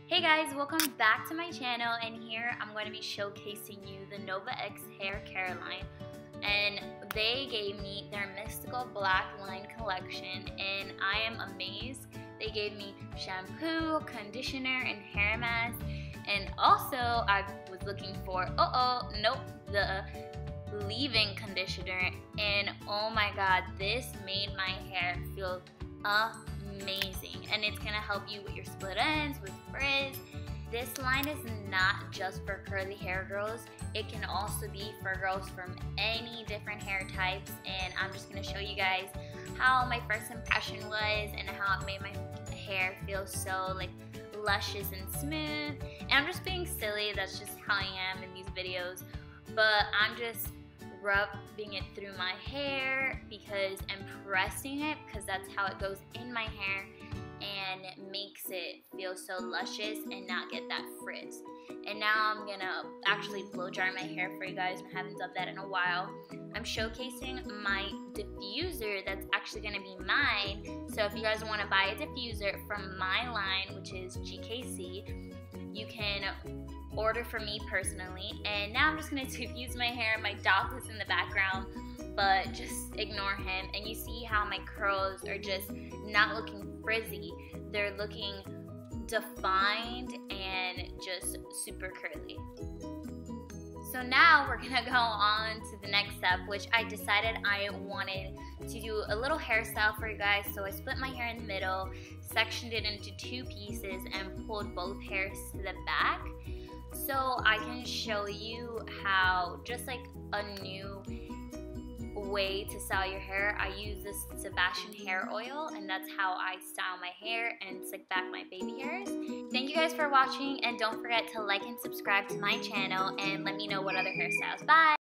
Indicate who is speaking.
Speaker 1: Hey guys, welcome back to my channel, and here I'm going to be showcasing you the Nova X Hair Care line. And they gave me their Mystical Black Line collection and I am amazed. They gave me shampoo, conditioner, and hair mask. And also I was looking for, the leave-in conditioner, and oh my god, this made my hair feel amazing, and it's gonna help you with your split ends, with frizz. This line is not just for curly hair girls, it can also be for girls from any different hair types, and I'm just gonna show you guys how my first impression was and how it made my hair feel so like luscious and smooth. And I'm just being silly, that's just how I am in these videos, but I'm just rubbing it through my hair and pressing it because that's how it goes in my hair and it makes it feel so luscious and not get that frizz. And now I'm gonna actually blow dry my hair for you guys. I haven't done that in a while. I'm showcasing my diffuser that's actually gonna be mine. So if you guys want to buy a diffuser from my line, which is GKC, you can order from me personally. And now I'm just going to diffuse my hair. My dog is in the background, but just ignore him. And you see how my curls are just not looking frizzy. They're looking defined and just super curly. So now we're going to go on to the next step, which I decided I wanted to do a little hairstyle for you guys. So I split my hair in the middle, sectioned it into two pieces, and pulled both hairs to the back. So I can show you how, just like a new way to style your hair, I use this Sebastian hair oil, and that's how I style my hair and slick back my baby hairs. Thank you guys for watching, and don't forget to like and subscribe to my channel and let me know what other hairstyles. Bye!